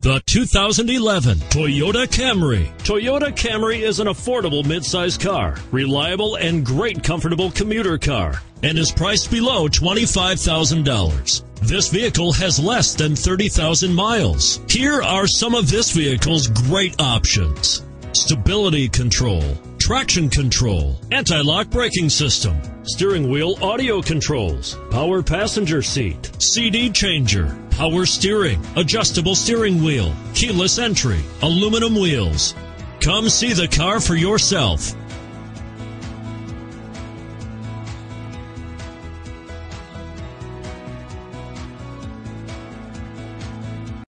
The 2011 Toyota Camry. Toyota Camry is an affordable midsize car, reliable and great comfortable commuter car, and is priced below $25,000. This vehicle has less than 30,000 miles. Here are some of this vehicle's great options: stability control, traction control, anti-lock braking system, steering wheel audio controls, power passenger seat, CD changer, power steering, adjustable steering wheel, keyless entry, aluminum wheels. Come see the car for yourself.